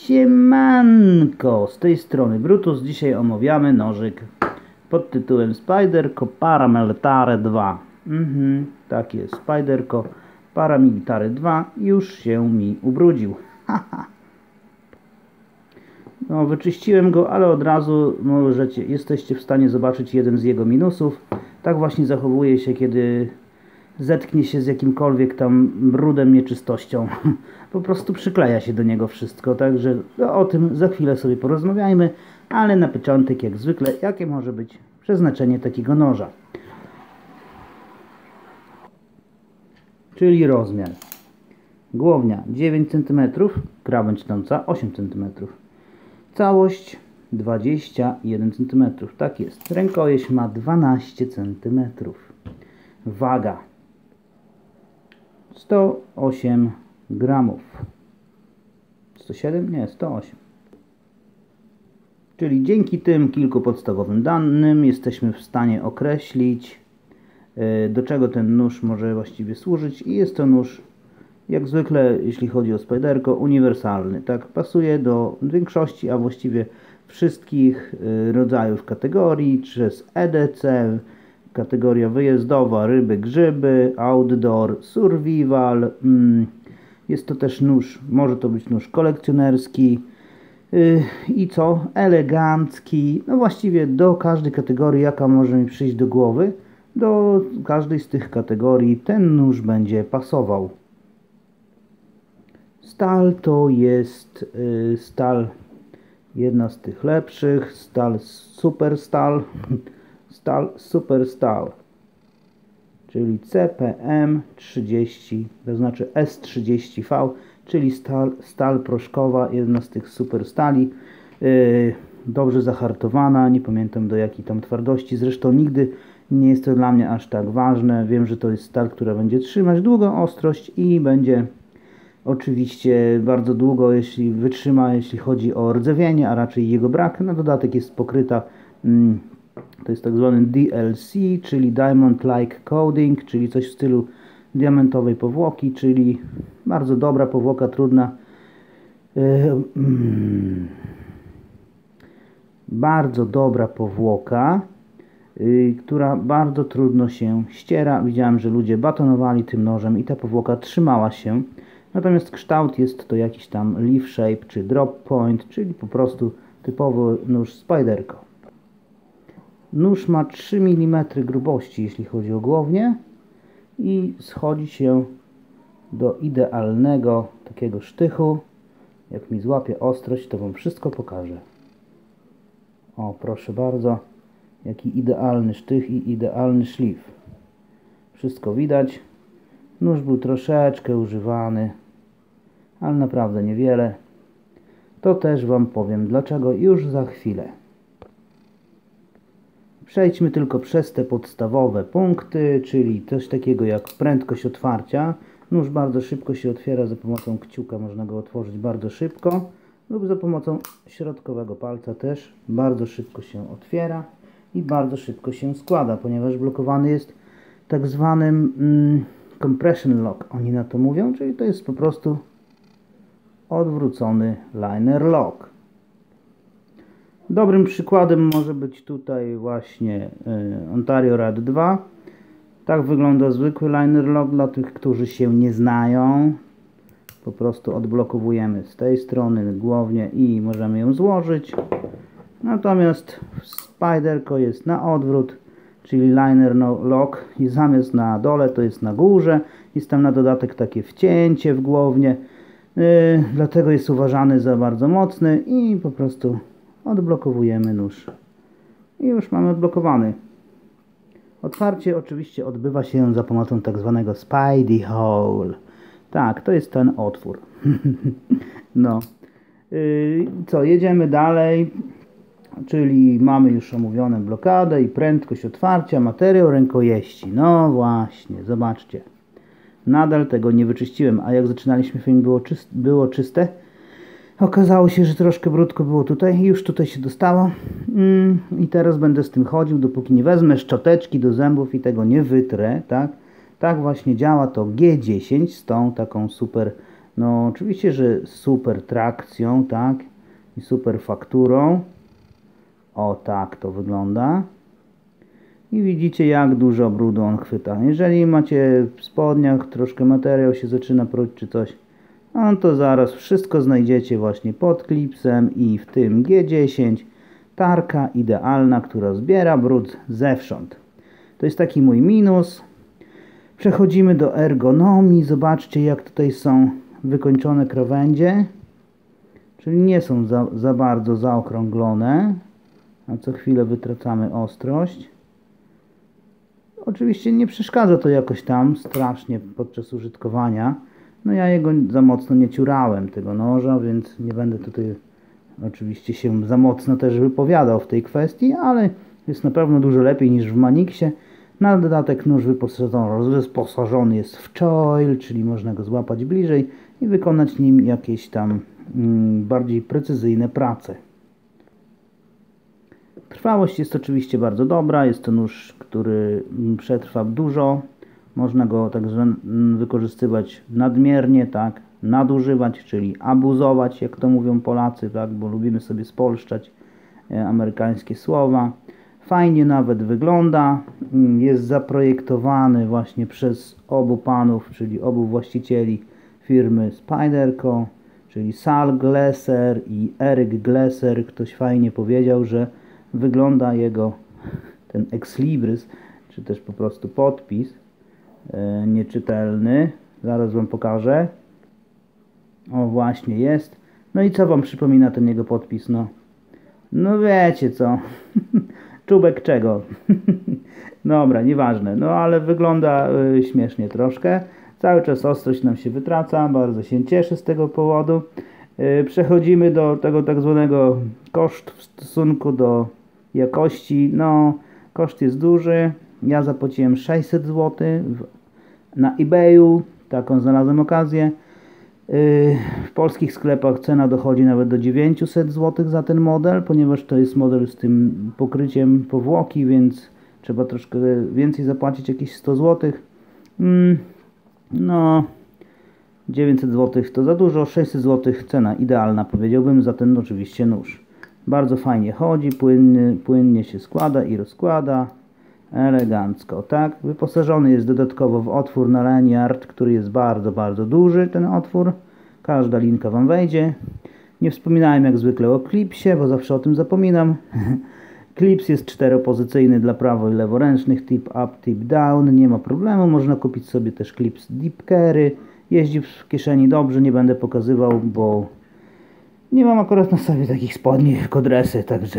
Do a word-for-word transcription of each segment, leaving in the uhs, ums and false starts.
Siemanko, z tej strony Brutus. Dzisiaj omawiamy nożyk pod tytułem Spyderco Paramilitare dwa. Mhm, tak jest, Spyderco Paramilitare dwa już się mi ubrudził. Haha. No, wyczyściłem go, ale od razu możecie, jesteście w stanie zobaczyć jeden z jego minusów. Tak właśnie zachowuje się, kiedy zetknie się z jakimkolwiek tam brudem, nieczystością. Po prostu przykleja się do niego wszystko, także no, o tym za chwilę sobie porozmawiajmy, ale na początek jak zwykle, jakie może być przeznaczenie takiego noża. Czyli rozmiar. Głownia dziewięć centymetrów, krawędź tąca osiem centymetrów. Całość dwadzieścia jeden centymetrów. Tak jest. Rękojeść ma dwanaście centymetrów. Waga sto osiem gramów. sto siedem? Nie, sto osiem. Czyli dzięki tym kilku podstawowym danym jesteśmy w stanie określić, do czego ten nóż może właściwie służyć, i jest to nóż, jak zwykle, jeśli chodzi o Spyderco, uniwersalny. Tak, pasuje do większości, a właściwie wszystkich rodzajów kategorii, przez E D C, kategoria wyjazdowa, ryby, grzyby, outdoor, survival. Jest to też nóż, może to być nóż kolekcjonerski i co? Elegancki. No właściwie do każdej kategorii, jaka może mi przyjść do głowy, do każdej z tych kategorii ten nóż będzie pasował. Stal to jest y, stal, jedna z tych lepszych, stal super stal, stal super stal, czyli C P M trzydzieści, to znaczy S trzydzieści V, czyli stal, stal proszkowa, jedna z tych super stali, y, dobrze zahartowana, nie pamiętam do jakiej tam twardości, zresztą nigdy nie jest to dla mnie aż tak ważne. Wiem, że to jest stal, która będzie trzymać długą ostrość i będzie oczywiście bardzo długo, jeśli wytrzyma, jeśli chodzi o rdzewienie, a raczej jego brak. Na dodatek jest pokryta, mm, to jest tak zwany D L C, czyli Diamond Like Coating, czyli coś w stylu diamentowej powłoki, czyli bardzo dobra powłoka, trudna. Yy, mm, bardzo dobra powłoka, yy, która bardzo trudno się ściera. Widziałem, że ludzie batonowali tym nożem i ta powłoka trzymała się. Natomiast kształt jest to jakiś tam leaf shape czy drop point, czyli po prostu typowy nóż Spyderco. Nóż ma trzy milimetry grubości, jeśli chodzi o głownię, i schodzi się do idealnego takiego sztychu. Jak mi złapie ostrość, to wam wszystko pokażę. O, proszę bardzo, jaki idealny sztych i idealny szlif. Wszystko widać. Nóż był troszeczkę używany, ale naprawdę niewiele. To też wam powiem dlaczego już za chwilę. Przejdźmy tylko przez te podstawowe punkty, czyli coś takiego jak prędkość otwarcia. Nóż bardzo szybko się otwiera, za pomocą kciuka można go otworzyć bardzo szybko, lub za pomocą środkowego palca też bardzo szybko się otwiera i bardzo szybko się składa, ponieważ blokowany jest tak zwanym mm, compression lock, oni na to mówią, czyli to jest po prostu odwrócony liner lock. Dobrym przykładem może być tutaj właśnie y, Ontario Rad dwa. Tak wygląda zwykły liner lock dla tych, którzy się nie znają. Po prostu odblokowujemy z tej strony głownię i możemy ją złożyć. Natomiast w Spyderco jest na odwrót, czyli liner lock, i zamiast na dole to jest na górze. Jest tam na dodatek takie wcięcie w głownię, yy, dlatego jest uważany za bardzo mocny i po prostu odblokowujemy nóż i już mamy odblokowany. Otwarcie oczywiście odbywa się za pomocą tak zwanego Spidey hole. Tak, to jest ten otwór. No. Yy, co, jedziemy dalej. Czyli mamy już omówioną blokadę i prędkość otwarcia, materiał rękojeści. No właśnie, zobaczcie. Nadal tego nie wyczyściłem, a jak zaczynaliśmy film było, czyst, było czyste. Okazało się, że troszkę brudko było tutaj, już tutaj się dostało. Mm, I teraz będę z tym chodził, dopóki nie wezmę szczoteczki do zębów i tego nie wytrę, tak? Tak właśnie działa to G dziesięć z tą taką super No oczywiście, że super trakcją, tak, i super fakturą. O tak to wygląda. I widzicie, jak dużo brudu on chwyta. Jeżeli macie w spodniach troszkę materiał się zaczyna pruć czy coś, no to zaraz wszystko znajdziecie właśnie pod klipsem i w tym G dziesięć. Tarka idealna, która zbiera brud zewsząd. To jest taki mój minus. Przechodzimy do ergonomii. Zobaczcie, jak tutaj są wykończone krawędzie. Czyli nie są za, za bardzo zaokrąglone. A co chwilę wytracamy ostrość. Oczywiście nie przeszkadza to jakoś tam strasznie podczas użytkowania. No ja jego za mocno nie ciurałem, tego noża, więc nie będę tutaj oczywiście się za mocno też wypowiadał w tej kwestii, ale jest na pewno dużo lepiej niż w Manixie. Na dodatek nóż wyposażony, wyposażony jest w choil, czyli można go złapać bliżej i wykonać nim jakieś tam mm, bardziej precyzyjne prace. Trwałość jest oczywiście bardzo dobra, jest to nóż, który przetrwa dużo. Można go także wykorzystywać nadmiernie, tak, nadużywać, czyli abuzować, jak to mówią Polacy, tak, bo lubimy sobie spolszczać e, amerykańskie słowa. Fajnie nawet wygląda, jest zaprojektowany właśnie przez obu panów, czyli obu właścicieli firmy Spyderco, czyli Sal Glesser i Eric Glesser. Ktoś fajnie powiedział, że wygląda jego ten ex libris, czy też po prostu podpis e, nieczytelny. Zaraz wam pokażę. O, właśnie jest. No i co wam przypomina ten jego podpis? No, no wiecie co. Czubek czego? Dobra, nieważne. No ale wygląda y, śmiesznie troszkę. Cały czas ostrość nam się wytraca. Bardzo się cieszę z tego powodu. Y, przechodzimy do tego tak zwanego koszt w stosunku do jakości. No, koszt jest duży. Ja zapłaciłem sześćset złotych na eBayu. Taką znalazłem okazję. W polskich sklepach cena dochodzi nawet do dziewięćset złotych za ten model, ponieważ to jest model z tym pokryciem powłoki, więc trzeba troszkę więcej zapłacić, jakieś sto złotych. No, dziewięćset złotych to za dużo, sześćset złotych cena idealna, powiedziałbym, za ten oczywiście nóż. Bardzo fajnie chodzi, płynnie, płynnie się składa i rozkłada. Elegancko, tak? Wyposażony jest dodatkowo w otwór na lanyard, który jest bardzo, bardzo duży, ten otwór. Każda linka wam wejdzie. Nie wspominałem jak zwykle o klipsie, bo zawsze o tym zapominam. Klips jest czteropozycyjny dla prawo- i leworęcznych, tip up, tip down, nie ma problemu. Można kupić sobie też klips deep carry. Jeździ w kieszeni dobrze, nie będę pokazywał, bo nie mam akurat na sobie takich spodni, kodresy, także...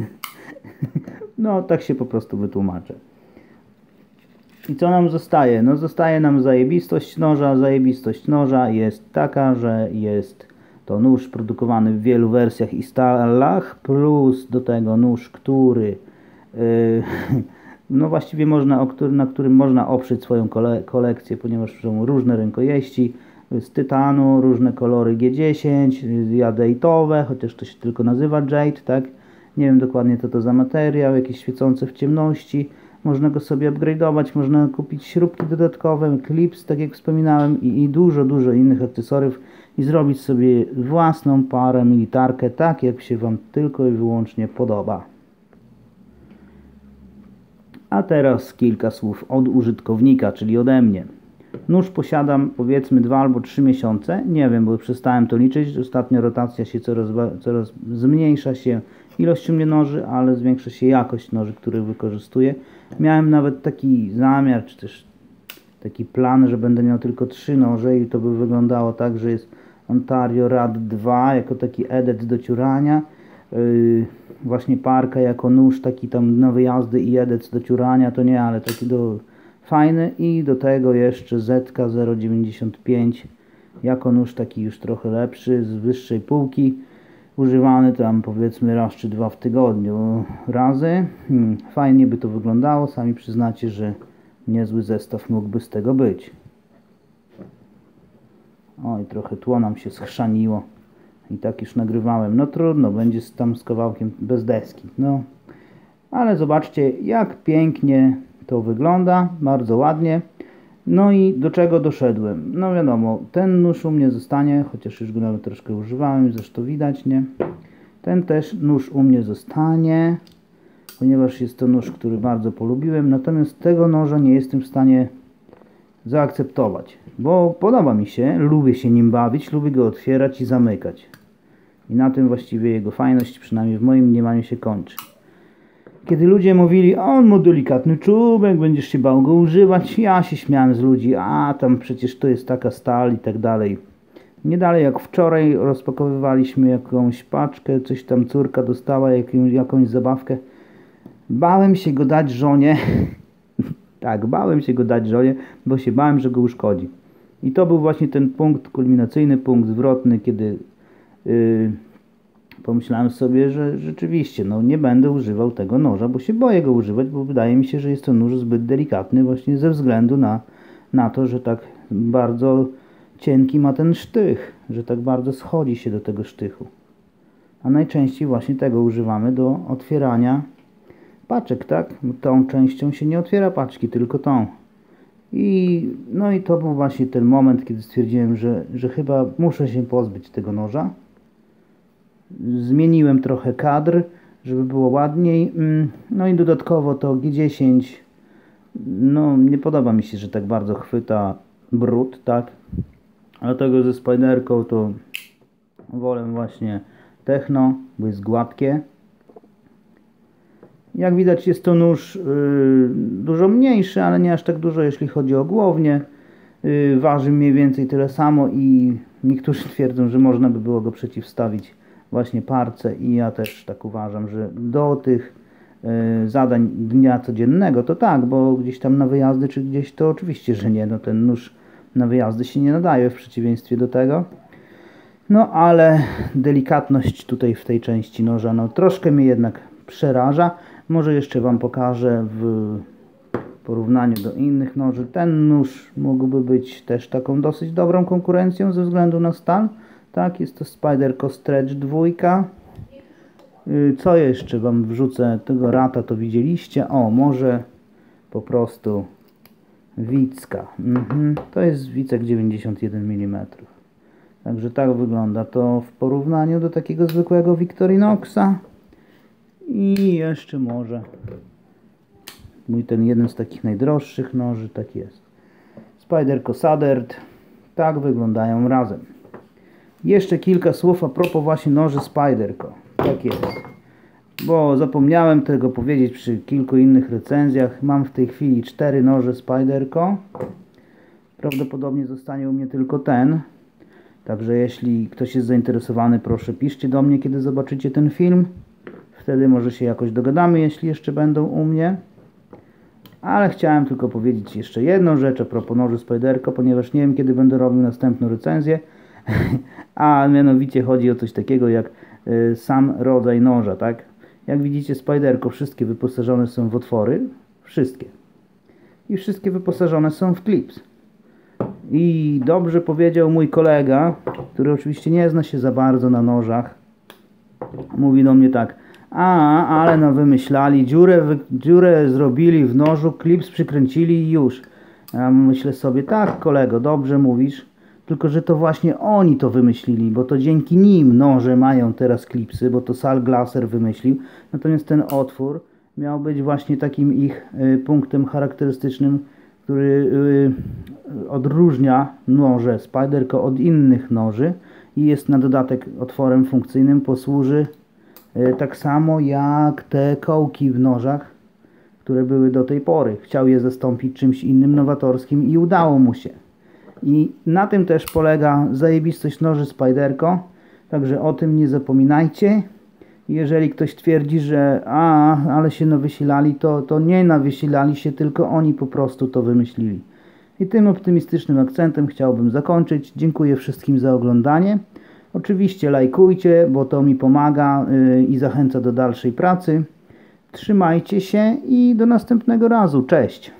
No, tak się po prostu wytłumaczę. I co nam zostaje? No, zostaje nam zajebistość noża. Zajebistość noża jest taka, że jest to nóż produkowany w wielu wersjach i stylach, plus do tego nóż, który yy, no właściwie można, o który, na którym można oprzeć swoją kole, kolekcję, ponieważ są różne rękojeści z tytanu, różne kolory G dziesięć, jadeitowe, chociaż to się tylko nazywa jade, tak? Nie wiem dokładnie co to za materiał, jakieś świecące w ciemności. Można go sobie upgrade'ować, można kupić śrubki dodatkowe, klips, tak jak wspominałem, i, i dużo, dużo innych akcesoriów i zrobić sobie własną parę militarkę, tak jak się wam tylko i wyłącznie podoba. A teraz kilka słów od użytkownika, czyli ode mnie. Nóż posiadam powiedzmy dwa albo trzy miesiące, nie wiem, bo przestałem to liczyć. Ostatnio rotacja się coraz, coraz zmniejsza się ilość u mnie noży, ale zwiększa się jakość noży, które wykorzystuję. Miałem nawet taki zamiar, czy też taki plan, że będę miał tylko trzy noże i to by wyglądało tak, że jest Ontario Rad dwa jako taki edet do ciurania, yy, właśnie parka jako nóż taki tam na wyjazdy i edet do ciurania, to nie, ale taki do fajny i do tego jeszcze Z K zero dziewięćdziesiąt pięć jako nóż taki już trochę lepszy, z wyższej półki, używany tam powiedzmy raz czy dwa w tygodniu razy. Hmm, fajnie by to wyglądało, sami przyznacie, że niezły zestaw mógłby z tego być. Oj, trochę tło nam się schrzaniło i tak już nagrywałem. No trudno, będzie tam z kawałkiem bez deski. No, ale zobaczcie jak pięknie to wygląda, bardzo ładnie. No i do czego doszedłem? No wiadomo, ten nóż u mnie zostanie, chociaż już go nawet troszkę używałem, zresztą widać, nie? Ten też nóż u mnie zostanie, ponieważ jest to nóż, który bardzo polubiłem, natomiast tego noża nie jestem w stanie zaakceptować, bo podoba mi się, lubię się nim bawić, lubię go otwierać i zamykać. I na tym właściwie jego fajność, przynajmniej w moim mniemaniu, się kończy. Kiedy ludzie mówili, on ma delikatny czubek, będziesz się bał go używać, ja się śmiałem z ludzi, a tam przecież to jest taka stal i tak dalej. Nie dalej jak wczoraj rozpakowywaliśmy jakąś paczkę, coś tam córka dostała, jakąś, jakąś zabawkę. Bałem się go dać żonie, tak, bałem się go dać żonie, bo się bałem, że go uszkodzi. I to był właśnie ten punkt kulminacyjny, punkt zwrotny, kiedy yy, pomyślałem sobie, że rzeczywiście no, nie będę używał tego noża, bo się boję go używać, bo wydaje mi się, że jest to nóż zbyt delikatny właśnie ze względu na, na to, że tak bardzo cienki ma ten sztych, że tak bardzo schodzi się do tego sztychu. A najczęściej właśnie tego używamy do otwierania paczek, tak? Tą częścią się nie otwiera paczki, tylko tą. I no i to był właśnie ten moment, kiedy stwierdziłem, że, że chyba muszę się pozbyć tego noża. Zmieniłem trochę kadr, żeby było ładniej. No i dodatkowo to G dziesięć, no nie podoba mi się, że tak bardzo chwyta brud, tak? Dlatego ze Spyderką to wolę właśnie Techno, bo jest gładkie. Jak widać jest to nóż yy, dużo mniejszy, ale nie aż tak dużo jeśli chodzi o głownię. Yy, waży mniej więcej tyle samo i niektórzy twierdzą, że można by było go przeciwstawić właśnie parce i ja też tak uważam, że do tych yy, zadań dnia codziennego to tak, bo gdzieś tam na wyjazdy czy gdzieś to oczywiście, że nie, no ten nóż na wyjazdy się nie nadaje w przeciwieństwie do tego. No ale delikatność tutaj w tej części noża, no troszkę mnie jednak przeraża. Może jeszcze Wam pokażę w porównaniu do innych noży. Ten nóż mógłby być też taką dosyć dobrą konkurencją ze względu na stal. Tak, jest to Spyderco Stretch dwa. Co jeszcze Wam wrzucę? Tego rata to widzieliście. O, może po prostu Wicka. Mhm. To jest Wicek dziewięćdziesiąt jeden milimetrów. Także tak wygląda to w porównaniu do takiego zwykłego Victorinoxa. I jeszcze może mój ten jeden z takich najdroższych noży, tak jest. Spyderco Southern. Tak wyglądają razem. Jeszcze kilka słów a propos właśnie noży Spyderco. Tak jest. Bo zapomniałem tego powiedzieć przy kilku innych recenzjach. Mam w tej chwili cztery noże Spyderco. Prawdopodobnie zostanie u mnie tylko ten. Także jeśli ktoś jest zainteresowany, proszę piszcie do mnie, kiedy zobaczycie ten film. Wtedy może się jakoś dogadamy, jeśli jeszcze będą u mnie. Ale chciałem tylko powiedzieć jeszcze jedną rzecz a propos noży Spyderco, ponieważ nie wiem, kiedy będę robił następną recenzję. A mianowicie chodzi o coś takiego jak y, sam rodzaj noża, tak? Jak widzicie, Spyderco wszystkie wyposażone są w otwory. Wszystkie. I wszystkie wyposażone są w clips. I dobrze powiedział mój kolega, który oczywiście nie zna się za bardzo na nożach. Mówi do mnie tak: a, ale no wymyślali, dziurę, wy, dziurę zrobili w nożu, klips przykręcili i już. Ja myślę sobie, tak kolego, dobrze mówisz, tylko że to właśnie oni to wymyślili, bo to dzięki nim noże mają teraz klipsy, bo to Sal Glasser wymyślił. Natomiast ten otwór miał być właśnie takim ich y, punktem charakterystycznym, który y, odróżnia noże Spyderco od innych noży i jest na dodatek otworem funkcyjnym, posłuży y, tak samo jak te kołki w nożach, które były do tej pory. Chciał je zastąpić czymś innym, nowatorskim i udało mu się. I na tym też polega zajebistość noży Spyderco, także o tym nie zapominajcie. Jeżeli ktoś twierdzi, że a, ale się nawysilali, to, to nie nawysilali się, tylko oni po prostu to wymyślili. I tym optymistycznym akcentem chciałbym zakończyć. Dziękuję wszystkim za oglądanie. Oczywiście lajkujcie, bo to mi pomaga yy, i zachęca do dalszej pracy. Trzymajcie się i do następnego razu. Cześć!